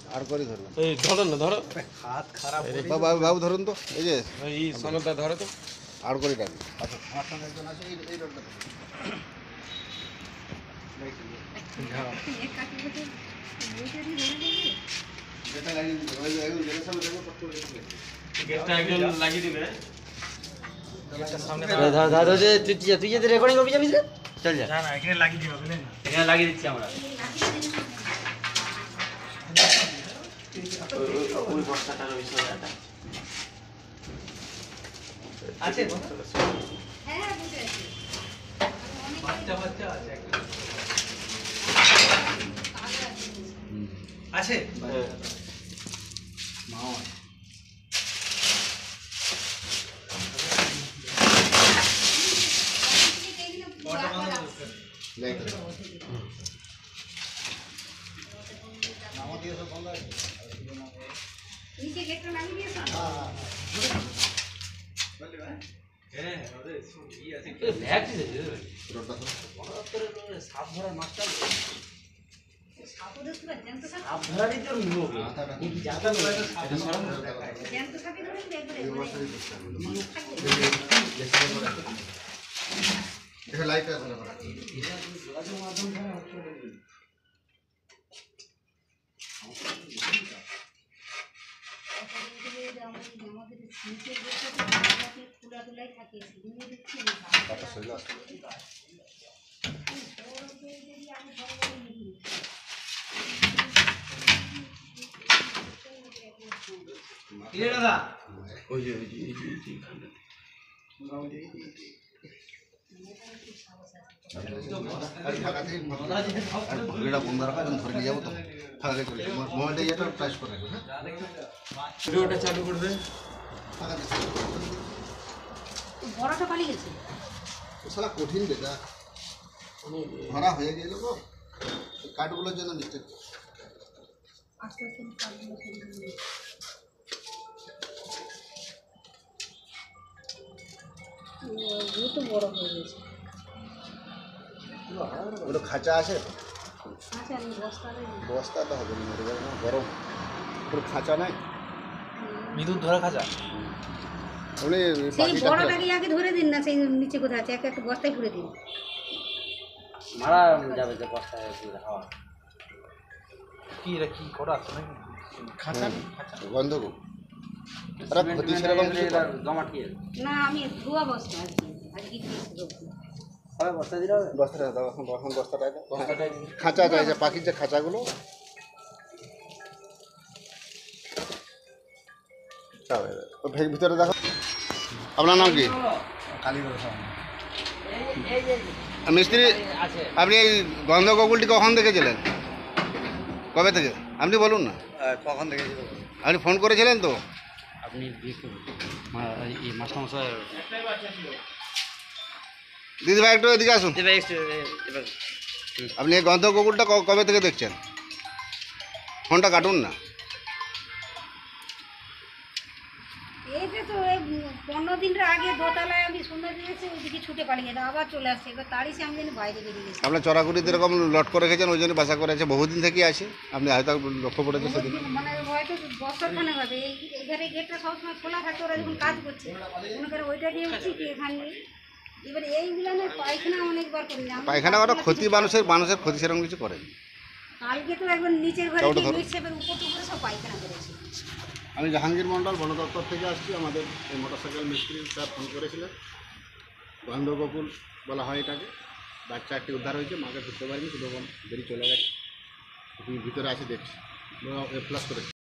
আর করে ধরবেন। এই ধরো না, ধরো। হাত খারাপ বাবু ধরুন তো, এই যে এই সনদটা ধরো তো। আর করে টানবেন। আচ্ছা, আমার সঙ্গে একজন আছে, এই রোডটা যেটা লাগিয়ে দিতে হবে, একদম যেটা সামনে দেখবো কত করে দিতে হবে। গেটটা একজন লাগিয়ে দিবে। তুই যদি রেকর্ডিং করবি যাবি চল যা। না এখানে লাগিয়ে দিবা বুঝলেন না। এখানে লাগিয়ে দিচ্ছি আমরা। ওই বস্তাটার ওই সোজাটা আছে হ্যাঁ বুঝে আছি বাচ্চা বাচ্চা আছে একটা আছে মাও নিচে গেটটা লাগিয়ে দিয়েছো হ্যাঁ ওরে ই আছে ব্যাগ দিতে রোডটা তো সাপ ধরার মাছটা সাপুদের পুরো জ্যান্ত সাপ সাপ ধরারই তো লোক এই কি জায়গা নয় এটা সরান না। জ্যান্ত সাপই ধরে দেখবে এই বস্তায় দিতে হবে। থাকবে এটা লাইটটা ভালো করা। আমাদের নিচের গেটটা খোলা খোলাই থাকে ঘুমিয়ে দিচ্ছি কথা শৈল আছে। কি রে দাদা ওই যে এখানে। ফাঁকা থেকে আর ঘড়িটা বন্ধ রাখা, যখন ধরে নিয়ে যাবো তো ফাঁকা থেকে চলে যাবো। মোবাইলটা এটা প্রাইস করে রাখবে, হ্যাঁ? ভিডিওটা চালু করে দে। ফাঁকা থেকে বড়টা পালিয়ে গেছে শালা কঠিন বেটা, ধরা হয়ে গেল গো। কাঠগুলোর জন্য মিস্টেক। আস্তে আস্তে কাজগুলো শুরু করবে ও তো বড় হয়ে গেছে ওটা খাঁচা আছে, আচ্ছা আমি বস্তারে বস্তা তো হবে না, মরে যাবে না, গরম। ওর খাঁচা নাই, বিদ্যুৎ ধরা খাজা উনি সেই বড়টাকে আগে ধরে দিন না, সেই নিচে কোথায় আছে একটা বস্তায় পুরে দিন মারা যাবে যে বস্তায় হাওয়া কি রে কি করা আছে নাকি খাঁচা গন্ধ গো। আরে ক্ষতি সেরকম কিছু করে না। জমা কি না আমি ধোয়া বস্তা আজকে আজকে হবে বস্তা দিলে হবে বস্তাটা দাও, এখন বস্তাটা দাও। খাঁচা চাই, যে পাখির যে খাঁচাগুলো ভিতরে দেখো। আপনার নাম কি? মিস্ত্রি, আছে আপনি এই গন্ধগোকুলটি কখন দেখেছিলেন? কবে থেকে? আপনি বলুন না। কখন থেকে আপনি ফোন করেছিলেন তো? আপনি এই মাস্টারমশাই দিদি ভাই একটু এদিকে আসুন। এবার আপনি এই গন্ধগোকুলটা কবে থেকে দেখছেন? ফোনটা কাটুন না। এইটা তো এই 15 দিনের আগে দোতলায় আমি সুন্দর দিয়েছি, ওইদিকে ছুটে পালিয়ে গেছে, আবার চলে আসছে, এবার তারই সে আমি যেন বাইরে বেরিয়ে গেছি আপনার চড়াকুড়িতে এরকম লট করে রেখেছেন, ওই জন্য বাসা করে আছে, বহুদিন থেকে আছে। আপনি হয়তো লক্ষ্য করেছেন সেদিন। মানে হয়তো বছরখানেক হবে এখানে গেটটা সবসময় খোলা থাকে, ওরা যখন কাজ করছে মনে করে ওইটা দিয়ে উঠছি কি এখানে এবার এইগুলো না পায়খানা অনেকবার করলাম পায়খানা করা ক্ষতি, মানুষের ক্ষতি সেরকম কিছু করেন। কালকে তো একবার নিচের ঘরে ওটা ধরো। মিটসেপের উপর টুকরে সব পায়খানা করেছে আমি জাহাঙ্গীর মণ্ডল, বন দপ্তর থেকে আসছি। আমাদের এই মোটরসাইকেল মিস্ত্রি স্যার ফোন করেছিলেন। গন্ধগোকুল বলা হয় এটাকে। বাচ্চা একটি উদ্ধার হয়েছে, মাকে ধরতে পারিনি, শুধু বেরিয়ে চলে গেছে। ভিতরে আছে দেখছি, ফ্লাশ করেছে।